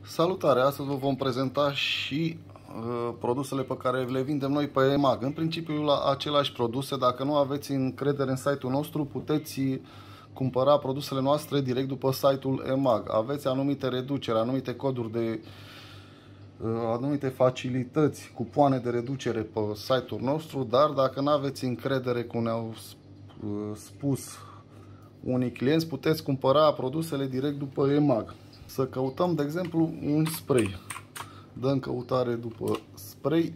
Salutare! Astăzi vă vom prezenta și produsele pe care le vindem noi pe EMAG. În principiu la aceleași produse. Dacă nu aveți încredere în site-ul nostru, puteți cumpăra produsele noastre direct după site-ul EMAG. Aveți anumite reduceri, anumite coduri de anumite facilități, cupoane de reducere pe site-ul nostru, dar dacă nu aveți încredere, cum ne-au spus unii clienți, puteți cumpăra produsele direct după EMAG. Să căutăm, de exemplu, un spray. Dăm căutare după spray.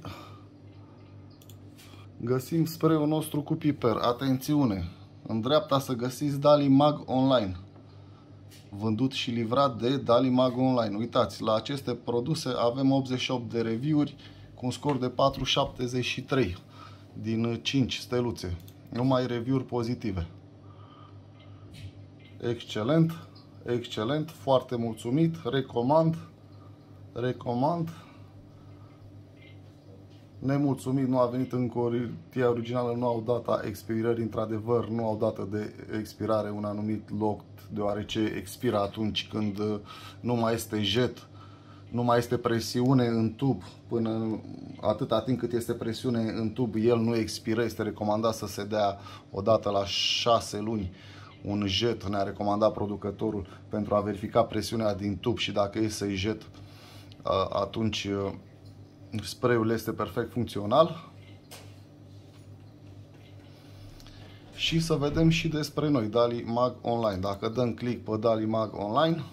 Găsim spray-ul nostru cu piper. Atențiune! În dreapta să găsiți Dalimag Online. Vândut și livrat de Dalimag Online. Uitați, la aceste produse avem 88 de review-uri cu un scor de 4,73 din 5 steluțe. Numai review-uri pozitive. Excelent! Excelent, foarte mulțumit, recomand. Nemulțumit, nu a venit încă cutia originală, nu au data expirării, într-adevăr nu au dată de expirare un anumit loc, deoarece expiră atunci când nu mai este jet, nu mai este presiune în tub. Până atâta timp cât este presiune în tub, el nu expiră. Este recomandat să se dea odată la 6 luni un jet, ne-a recomandat producătorul, pentru a verifica presiunea din tub, și dacă e să-i jet, atunci spray-ul este perfect funcțional. Și să vedem și despre noi, Dalimag Online. Dacă dăm click pe Dalimag Online,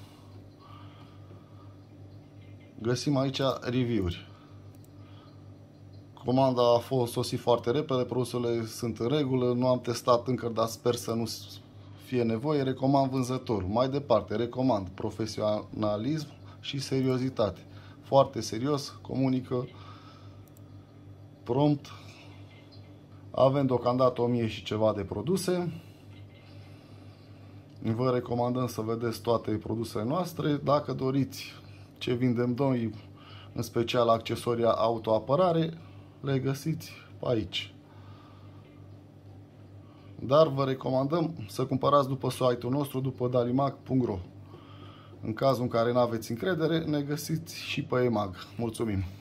găsim aici review-uri. Comanda a fost sosit foarte repede, produsele sunt în regulă, nu am testat încă, dar sper să nu fie nevoie. Recomand vânzătorul. Mai departe, recomand profesionalism și seriozitate. Foarte serios, comunică prompt. Avem deocamdată 1000 și ceva de produse. Vă recomandăm să vedeți toate produsele noastre. Dacă doriți ce vindem noi, în special accesoria autoapărare, le găsiți aici. Dar vă recomandăm să cumpărați după site-ul nostru, după dalimag.ro. În cazul în care nu aveți încredere, ne găsiți și pe EMAG. Mulțumim!